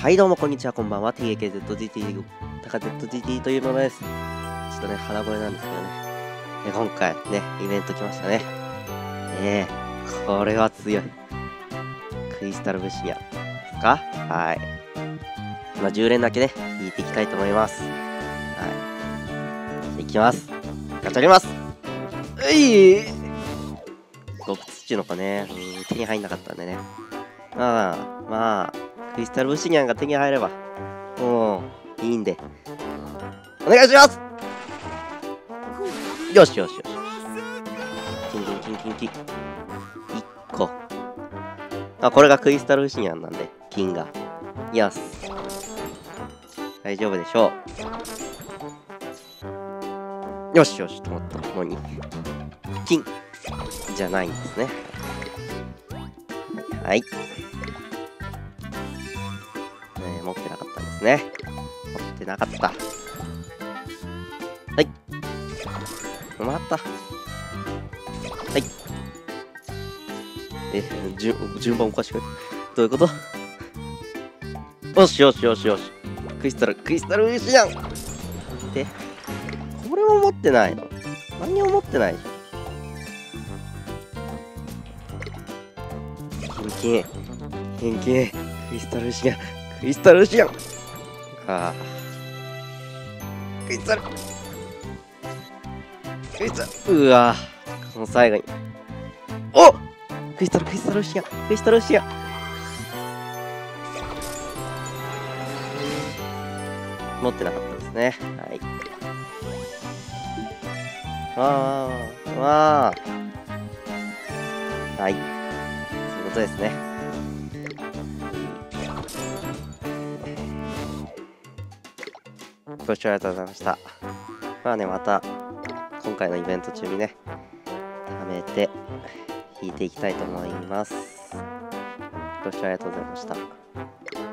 はいどうもこんにちは、こんばんは。TAKZGT、タカ ZGT というものです。ちょっとね、鼻声なんですけどね。今回ね、イベント来ましたね。これは強い。クリスタルブシニアですか？はい。10連だけね、引いていきたいと思います。はい。いきます。ガチャります。極土の子ね、手に入んなかったんでね。まあ、クリスタルブシニャンが手に入れば、もう、いいんで。お願いします。よしよしよし。キン。1個。これがクリスタルブシニャンなんで、金が。よし。大丈夫でしょう。よしよし、止まった。もう2。金。じゃないんですね。はい。持ってなかったんですね。持ってなかった。はい。もらった。はい。順番おかしくない？どういうこと？よし。クリスタルウィシアンで、これも持ってないの？何も持ってないじゃん。キン。クリスタルウィシアン。クリスタルうわこの最後に。お！クリスタルウシアン。持ってなかったですね。はい。はい。そういうことですね。ご視聴ありがとうございました。また、今回のイベント中にね、貯めて、引いていきたいと思います。ご視聴ありがとうございました。